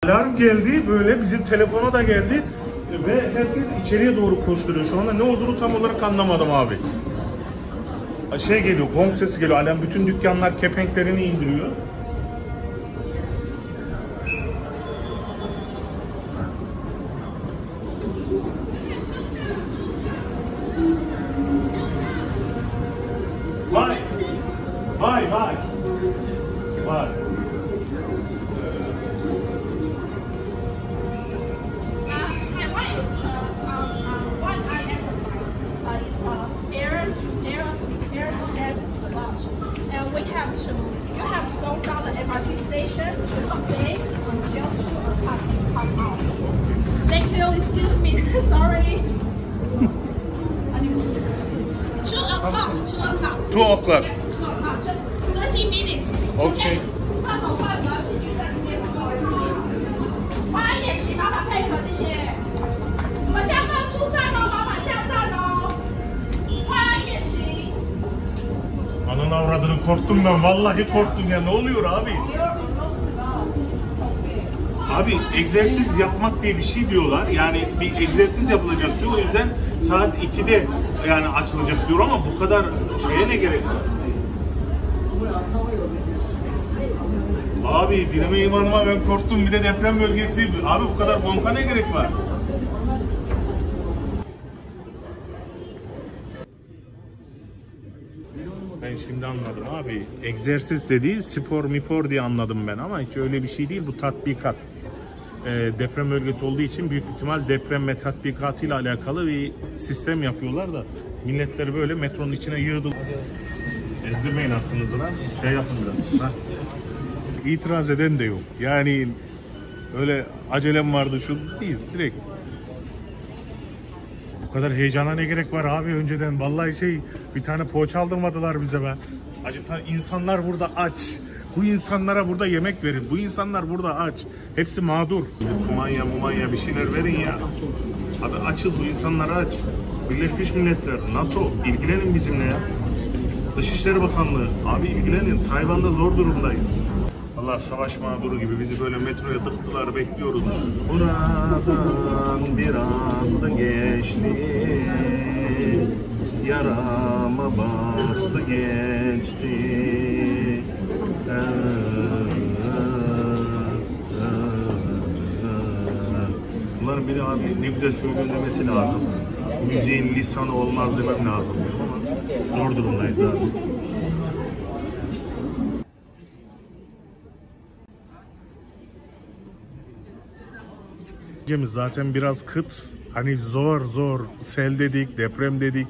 Alarm geldi böyle, bizim telefona da geldi ve herkes içeriye doğru koşturuyor. Şu anda ne olduğunu tam olarak anlamadım abi. Şey geliyor, gong sesi geliyor. Alarm, bütün dükkanlar kepenklerini indiriyor. Vay! Vay vay! Vay! Thank you, excuse me, sorry. 2 o'clock. 2 o'clock. Yes, 2 o'clock, just 30 minutes. Okay. 那走快，我要进去在里面，不好意思。花园演习，麻烦配合，谢谢。我们现在不能出站哦，麻烦下站哦。花园演习。 Ananı avradını, korktum ben. Vallahi korktum ya. Ne oluyor abi? Abi egzersiz yapmak diye bir şey diyorlar. Yani bir egzersiz yapılacak diyor. O yüzden saat 2'de yani açılacak diyor ama bu kadar şeye ne gerek var? Abi dinime imanıma ben korktum. Bir de deprem bölgesi. Abi bu kadar bonka ne gerek var? Ben şimdi anladım abi. Egzersiz dediği spor mipor diye anladım ben ama hiç öyle bir şey değil. Bu tatbikat. Deprem bölgesi olduğu için büyük ihtimal deprem ve tatbikatıyla alakalı bir sistem yapıyorlar da milletleri böyle metronun içine yığdı. Ezdirmeyin aklınızı lan. Şey yapın biraz. Lan. İtiraz eden de yok. Yani öyle acelem vardı şu değil. Direkt. Bu kadar heyecana ne gerek var abi önceden? Vallahi bir tane poğaça aldırmadılar bize be. Acıtan insanlar burada aç. Bu insanlara burada yemek verin. Bu insanlar burada aç. Hepsi mağdur. Kumanya bir şeyler verin ya. Abi açız, bu insanları aç. Birleşmiş Milletler, NATO ilgilenin bizimle ya. Dışişleri Bakanlığı abi ilgilenin. Tayvan'da zor durumdayız. Allah savaş mağduru gibi bizi böyle metroya tıktılar, bekliyoruz. Buradan biraz da geçti. Yarama bastı geçti. Bunların biri abi ne güzel söylemesi lazım. Müziğin lisanı olmaz demem lazım ama zor durumdayız abi. Zaten biraz kıt. Hani zor sel dedik, deprem dedik.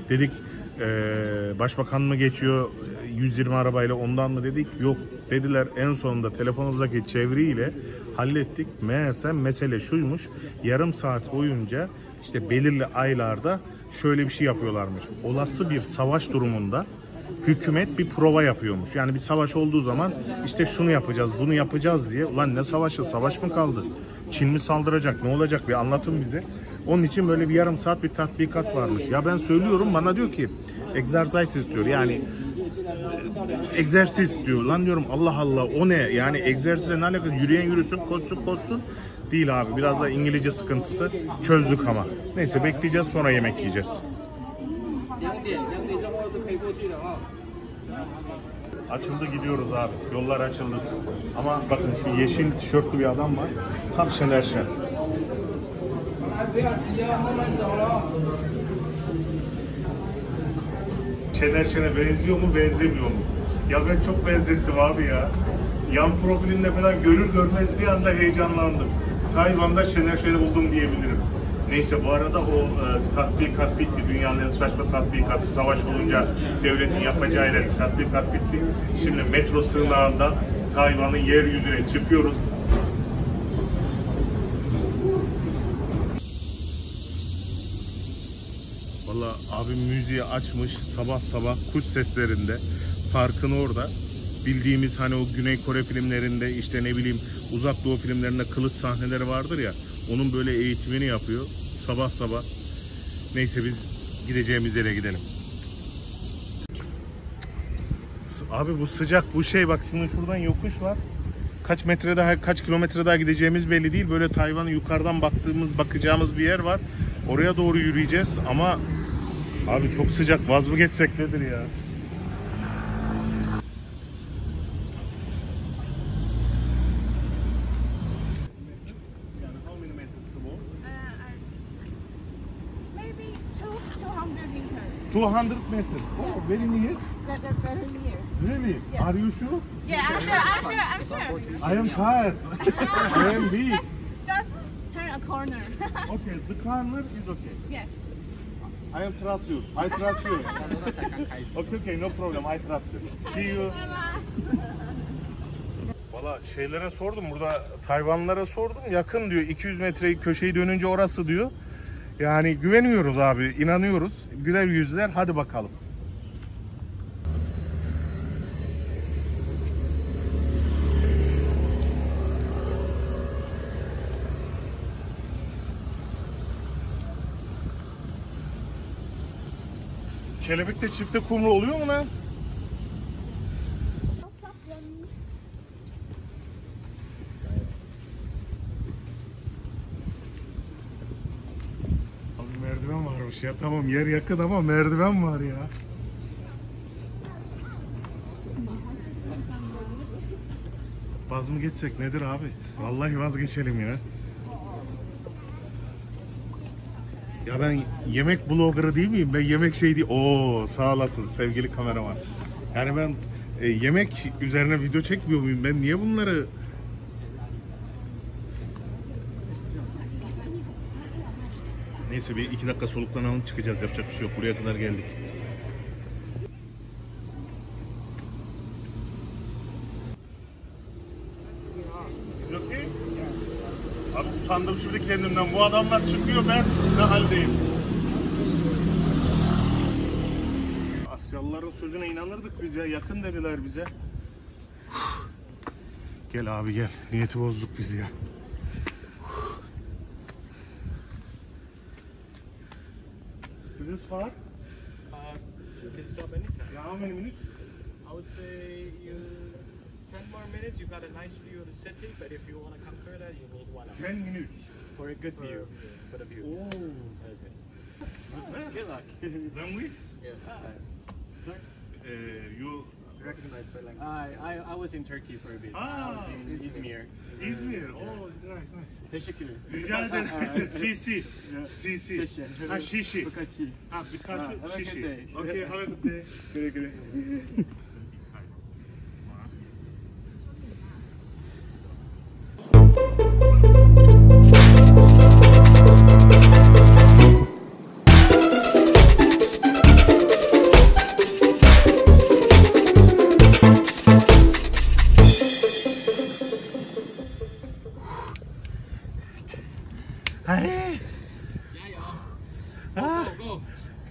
Başbakan mı geçiyor 120 arabayla, ondan mı dedik? Yok dediler. En sonunda telefonumuzdaki çeviriyle hallettik. Meğerse mesele şuymuş. Yarım saat boyunca işte belirli aylarda şöyle bir şey yapıyorlarmış. Olası bir savaş durumunda hükümet bir prova yapıyormuş. Yani bir savaş olduğu zaman işte şunu yapacağız, bunu yapacağız diye. Ulan ne savaşı? Savaş mı kaldı? Çin mi saldıracak? Ne olacak? Bir anlatın bize. Onun için böyle bir yarım saat bir tatbikat varmış. Ya ben söylüyorum, bana diyor ki egzersiz istiyor. Yani egzersiz diyor. Lan diyorum Allah Allah, o ne? Yani egzersize ne alakası? Yürüyen yürüsün, koşsun. Değil abi. Biraz da İngilizce sıkıntısı. Çözdük ama. Neyse bekleyeceğiz, sonra yemek yiyeceğiz. Açıldı, gidiyoruz abi. Yollar açıldı. Ama bakın şu yeşil tişörtlü bir adam var. Tam Şener Şen. Şener Şen'e benziyor mu, benzemiyor mu? Ya ben çok benzettim abi ya. Yan profilinde falan görür görmez bir anda heyecanlandım. Tayvan'da Şener Şen'i buldum diyebilirim. Neyse, bu arada o tatbikat bitti. Dünyanın en saçma tatbikatı. Savaş olunca devletin yapacağı ileri tatbikat bitti. Şimdi metro sığınağında Tayvan'ın yeryüzüne çıkıyoruz. Vallahi abim müziği açmış sabah kuş seslerinde. Parkın orada. Bildiğimiz hani o Güney Kore filmlerinde, işte ne bileyim Uzak Doğu filmlerinde kılıç sahneleri vardır ya. Onun böyle eğitimini yapıyor sabah. Neyse biz gideceğimiz yere gidelim. Abi bu sıcak, bu bak şimdi şuradan yokuş var. kaç metre daha, kaç kilometre daha gideceğimiz belli değil. Böyle Tayvan'ı yukarıdan bakacağımız bir yer var. Oraya doğru yürüyeceğiz ama abi çok sıcak. Vaz mı geçsek nedir ya? Maybe 200 meters. 200 meters. Oh, very near. That's very near. Really? Yeah. Are you sure? Yeah, I'm sure. I am tired. I am weak. Just turn a corner. Okay, the corner is okay. Yes. I am trust you. I trust you. Okay, no problem. I trust you. See you. Valla şeylere sordum, burada Tayvanlılara sordum, yakın diyor, 200 metreyi köşeyi dönünce orası diyor. Yani güveniyoruz abi, inanıyoruz. Güler yüzler, hadi bakalım. Kelebekte çifte kumru oluyor mu lan? Abi merdiven varmış ya, tamam yer yakın ama merdiven var ya. Vaz mı geçsek nedir abi? Vallahi vazgeçelim ya. Ya ben yemek bloggerı değil miyim? Ben yemek şey değil. Oo, sağ olasın sevgili kameraman. Yani ben yemek üzerine video çekmiyor muyum? Ben niye bunları... Neyse bir 2 dakika soluklanalım, çıkacağız. Yapacak bir şey yok. Buraya kadar geldik. Okay. Abi utandım şimdi kendimden. Bu adamlar çıkıyor, ben ne haldeyim? Asyalıların sözüne inanırdık biz ya. Yakın dediler bize. Gel abi gel. Niyeti bozduk biz ya. Is this far? You can stop anytime. Yeah, how many minutes? I would say you 10 more minutes. You got a nice view of the city, but if you want to come further, you need 1 hour 10 minutes. for a good view. For the view. Oh. That's it. Good luck. Language? Yes. You Recognize my language. I was in Turkey for a bit. Ah, I was in Izmir. İzmir. Oh, nice, nice. Teşekkür. Rica ederim. Sisi. Sisi. Şişi. Ha şişi. Birkaçı. Ha birkaç Have a good şişi. day. Okay, have a good day. Güle güle. Hey. Ah. Go.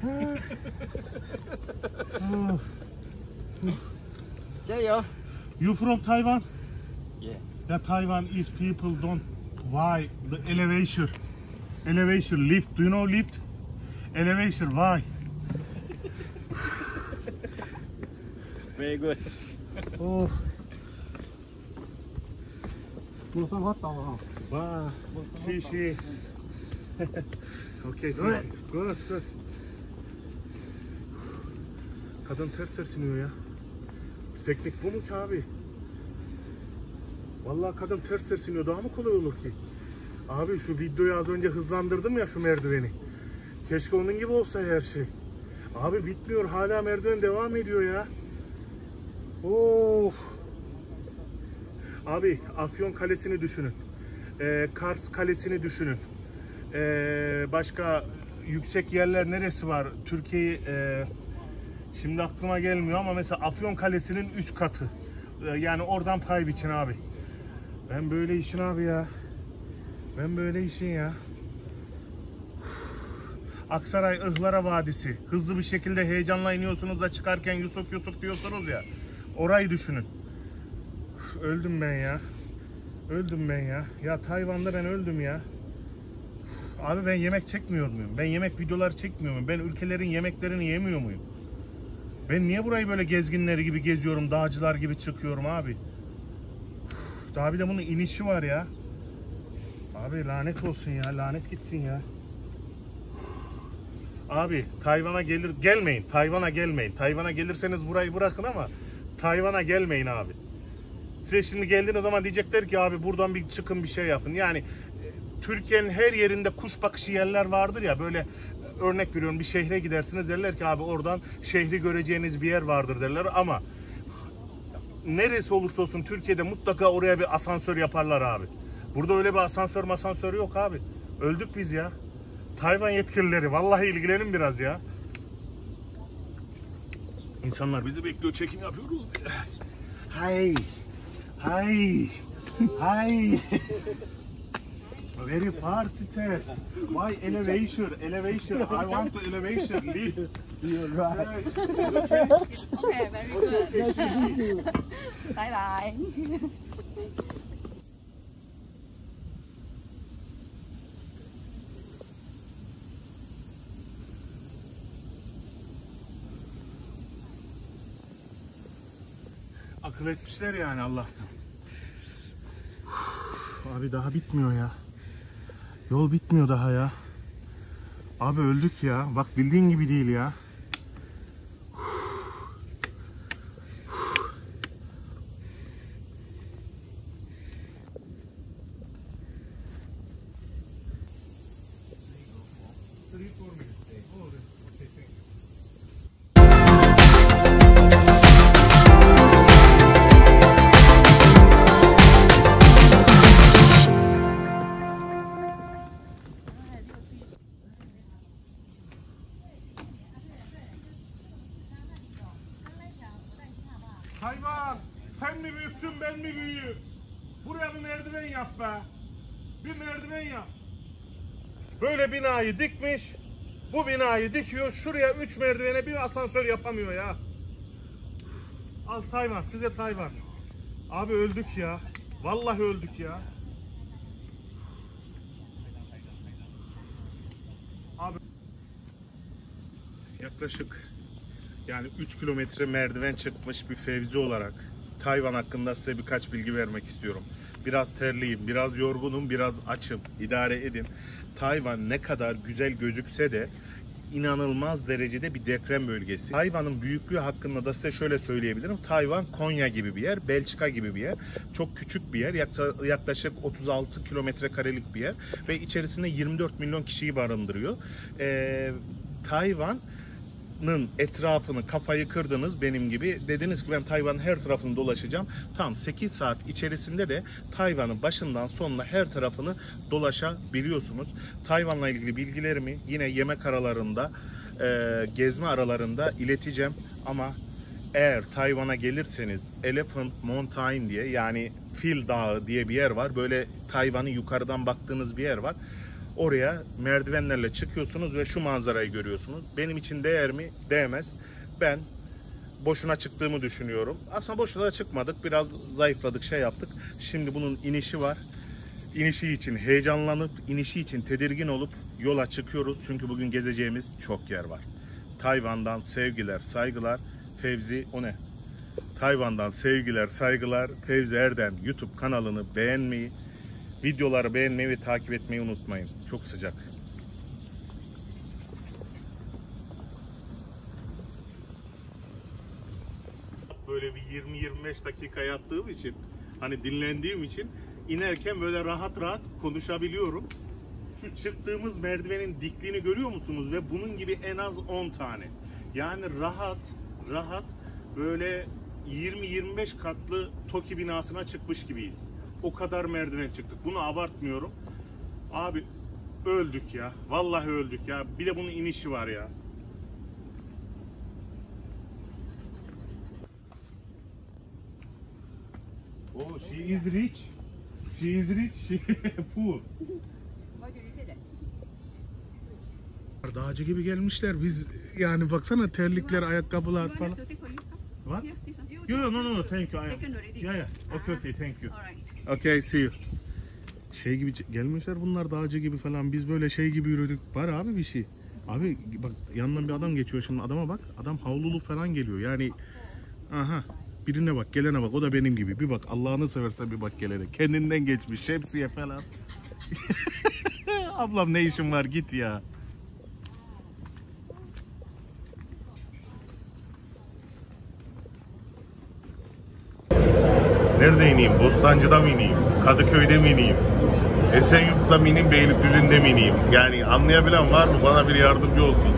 Yeah. You from Taiwan? Yeah. The Taiwanese people don't why the elevation lift. Do you know lift? Elevation why? Very good. Oh. Wow. Şişi. Okay, good. Good. Kadın ters ters iniyor ya. Teknik bu mu ki abi? Vallahi kadın ters ters iniyor. Daha mı kolay olur ki? Abi şu videoyu az önce hızlandırdım ya şu merdiveni. Keşke onun gibi olsa her şey. Abi bitmiyor. Hala merdiven devam ediyor ya. Of. Abi Afyon Kalesi'ni düşünün. Kars Kalesi'ni düşünün. Başka yüksek yerler neresi var? Türkiye'yi şimdi aklıma gelmiyor ama mesela Afyon Kalesi'nin 3 katı. Yani oradan pay biçin abi. Ben böyle işin abi ya. Ben böyle işin ya. Aksaray Ihlara Vadisi. Hızlı bir şekilde heyecanla iniyorsunuz da çıkarken Yusuf Yusuf diyorsunuz ya. Orayı düşünün. Öldüm ben ya. Öldüm ben ya. Ya Tayvan'da ben öldüm ya. Abi ben yemek çekmiyor muyum? Ben yemek videoları çekmiyor muyum? Ben ülkelerin yemeklerini yemiyor muyum? Ben niye burayı böyle gezginleri gibi geziyorum, dağcılar gibi çıkıyorum abi? Daha bir de bunun inişi var ya. Abi lanet olsun ya, lanet gitsin ya. Abi Tayvan'a gelmeyin. Tayvan'a gelmeyin. Tayvan'a gelirseniz burayı bırakın ama Tayvan'a gelmeyin abi. Size şimdi geldiğiniz zaman diyecekler ki abi buradan bir çıkın bir şey yapın. Yani Türkiye'nin her yerinde kuş bakışı yerler vardır ya, böyle örnek veriyorum, bir şehre gidersiniz, derler ki abi oradan şehri göreceğiniz bir yer vardır derler, ama neresi olursa olsun Türkiye'de mutlaka oraya bir asansör yaparlar abi. Burada öyle bir asansör yok abi. Öldük biz ya. Tayvan yetkilileri vallahi ilgilenin biraz ya. İnsanlar bizi bekliyor, çekim yapıyoruz diye. Hay. Hay. Hay. Very far stairs. Why elevation? Elevation. I want to elevation. Lift. You're right. Okay, very good. Bye bye. Akıl etmişler yani Allah'tan. Abi daha bitmiyor ya. Yol bitmiyor daha ya. Abi öldük ya. Bak bildiğin gibi değil ya. Hayvan, sen mi büyüksün ben mi büyüğüm? Buraya bir merdiven yap be. Bir merdiven yap. Böyle binayı dikmiş. Bu binayı dikiyor. Şuraya 3 merdivene bir asansör yapamıyor ya. Al Tayvan, size Tayvan. Abi öldük ya. Vallahi öldük ya. Abi yaklaşık yani 3 kilometre merdiven çıkmış bir Fevzi olarak Tayvan hakkında size birkaç bilgi vermek istiyorum. Biraz terliyim, biraz yorgunum, biraz açım. İdare edin. Tayvan ne kadar güzel gözükse de inanılmaz derecede bir deprem bölgesi. Tayvan'ın büyüklüğü hakkında da size şöyle söyleyebilirim. Tayvan Konya gibi bir yer, Belçika gibi bir yer. Çok küçük bir yer. Yaklaşık 36 kilometre karelik bir yer. Ve içerisinde 24 milyon kişiyi barındırıyor. Tayvan'ın etrafını, kafayı kırdınız benim gibi. Dediniz ki ben Tayvan'ın her tarafını dolaşacağım. Tam 8 saat içerisinde de Tayvan'ın başından sonuna her tarafını dolaşabiliyorsunuz. Tayvan'la ilgili bilgilerimi yine yemek aralarında, gezme aralarında ileteceğim. Ama eğer Tayvan'a gelirseniz Elephant Mountain diye, yani Fil Dağı diye bir yer var. Böyle Tayvan'ı yukarıdan baktığınız bir yer var. Oraya merdivenlerle çıkıyorsunuz ve şu manzarayı görüyorsunuz. Benim için değer mi? Değmez. Ben boşuna çıktığımı düşünüyorum. Aslında boşuna da çıkmadık. Biraz zayıfladık, şey yaptık. Şimdi bunun inişi var. İnişi için heyecanlanıp, inişi için tedirgin olup yola çıkıyoruz. Çünkü bugün gezeceğimiz çok yer var. Tayvan'dan sevgiler, saygılar. Fevzi, o ne? Tayvan'dan sevgiler, saygılar. Fevzi Erden YouTube kanalını beğenmeyi, videoları beğenmeyi ve takip etmeyi unutmayın. Çok sıcak. Böyle bir 20-25 dakika yattığım için, hani dinlendiğim için inerken böyle rahat rahat konuşabiliyorum. Şu çıktığımız merdivenin dikliğini görüyor musunuz? Ve bunun gibi en az 10 tane. Yani rahat böyle 20-25 katlı TOKİ binasına çıkmış gibiyiz. O kadar merdiven çıktık. Bunu abartmıyorum. Abi öldük ya. Vallahi öldük ya. Bir de bunun inişi var ya. Oh, she is rich. She is rich. She poor. Dağcı gibi gelmişler. Biz yani baksana, terlikler, ayakkabılar falan. What? Yo, no, thank you. Yeah. Okay, thank you. Okay, see you. Şey gibi gelmişler bunlar, dağcı gibi falan. Biz böyle şey gibi yürüdük. Var abi bir şey. Abi bak, yanından bir adam geçiyor şimdi, adama bak. Adam havlulu falan geliyor. Yani aha, birine bak, gelene bak. O da benim gibi. Bir bak, Allah'ını seversen bir bak gelene. Kendinden geçmiş, şemsiye falan. Ablam ne işin var, git ya. Nerede ineyim? Bostancı'da mı ineyim? Kadıköy'de mi ineyim? Esenyurt'ta mı ineyim? Beylikdüzü'nde mi ineyim? Yani anlayabilen var mı? Bana bir yardımcı olsun.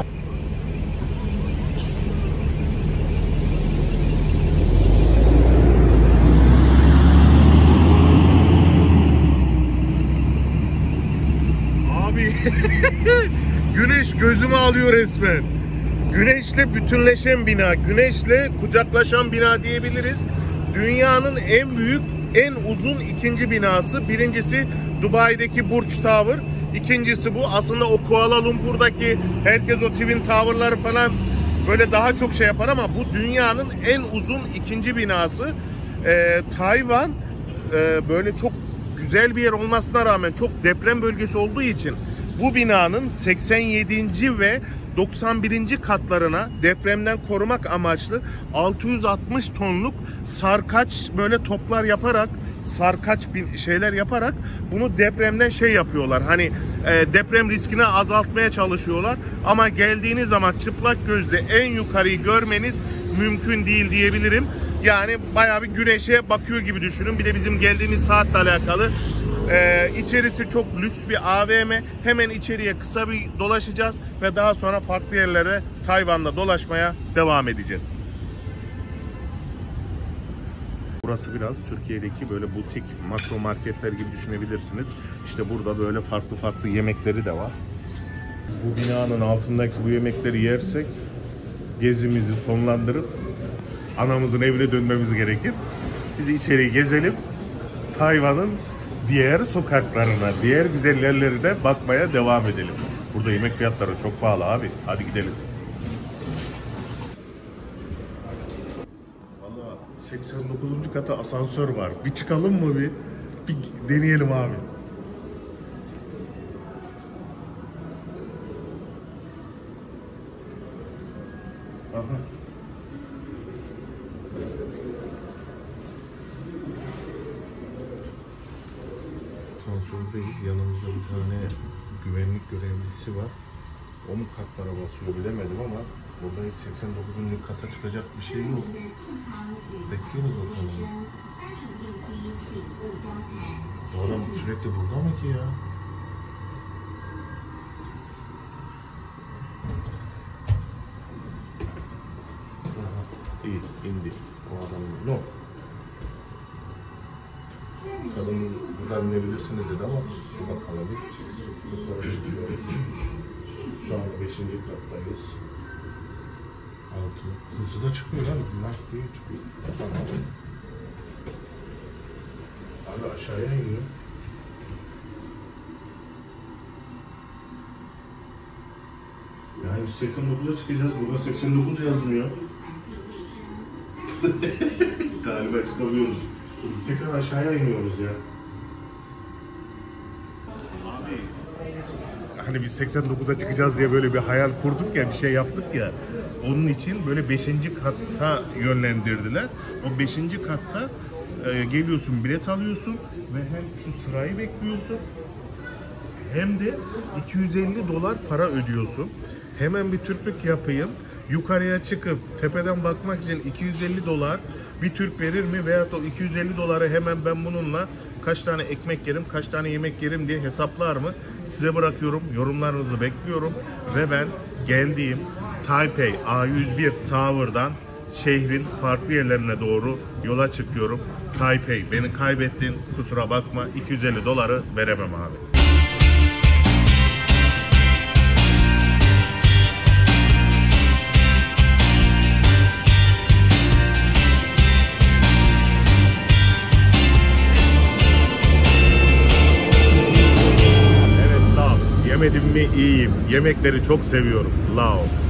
Abi güneş gözümü alıyor resmen. Güneşle bütünleşen bina, güneşle kucaklaşan bina diyebiliriz. Dünyanın en büyük, en uzun ikinci binası. Birincisi Dubai'deki Burj Tower. İkincisi bu. Aslında o Kuala Lumpur'daki herkes o Twin Tower'ları falan böyle daha çok şey yapar ama bu dünyanın en uzun ikinci binası. Tayvan böyle çok güzel bir yer olmasına rağmen çok deprem bölgesi olduğu için bu binanın 87. ve 91. katlarına depremden korumak amaçlı 660 tonluk sarkaç böyle toplar yaparak, sarkaç şeyler yaparak bunu depremden şey yapıyorlar. Hani deprem riskini azaltmaya çalışıyorlar. Ama geldiğiniz zaman çıplak gözle en yukarıyı görmeniz mümkün değil diyebilirim. Yani bayağı bir güneşe bakıyor gibi düşünün. Bir de bizim geldiğimiz saatle alakalı. İçerisi çok lüks bir AVM. Hemen içeriye kısa bir dolaşacağız ve daha sonra farklı yerlere Tayvan'da dolaşmaya devam edeceğiz. Burası biraz Türkiye'deki böyle butik makro marketler gibi düşünebilirsiniz. İşte burada böyle farklı farklı yemekleri de var. Bu binanın altındaki bu yemekleri yersek gezimizi sonlandırıp anamızın evine dönmemiz gerekir. Biz içeriği gezelim. Tayvan'ın diğer sokaklarına, diğer güzel yerlerine bakmaya devam edelim. Burada yemek fiyatları çok pahalı abi. Hadi gidelim. Valla 89. kata asansör var. Bir çıkalım mı bir? Bir deneyelim abi. Aha. Asansördeyiz. Yanımızda bir tane güvenlik görevlisi var. O mu katlara basıyor bilemedim ama burada hiç 89. kata çıkacak bir şey yok. Bekliyoruz bakalım. Bu adam sürekli burada mı ki ya? Aha, iyi indi. O adam no. Kadın buradan inebilirsiniz dedi ama bir bakalım. Yukarı çıkıyoruz. Şu an 5. kattayız. 6. Hızlı da çıkıyor lan. Günah diye çıkıyor. Tamam. Abi aşağıya iniyor. Yani 89'a çıkacağız. Burada 89 yazmıyor. Galiba çıkamıyoruz. Biz tekrar aşağıya iniyoruz ya. Abi hani biz 89'a çıkacağız diye böyle bir hayal kurduk ya, bir şey yaptık ya. Onun için böyle 5. katta yönlendirdiler. O 5. katta geliyorsun, bilet alıyorsun ve hem şu sırayı bekliyorsun hem de 250 dolar para ödüyorsun. Hemen bir Türklük yapayım. Yukarıya çıkıp tepeden bakmak için 250 dolar bir Türk verir mi? Veyahut o 250 doları hemen ben bununla kaç tane ekmek yerim, kaç tane yemek yerim diye hesaplar mı? Size bırakıyorum. Yorumlarınızı bekliyorum. Ve ben geldiğim Taipei A101 Tower'dan şehrin farklı yerlerine doğru yola çıkıyorum. Taipei, beni kaybettin. Kusura bakma. 250 doları veremem abi. Yemedim mi iyiyim. Yemekleri çok seviyorum. Lao.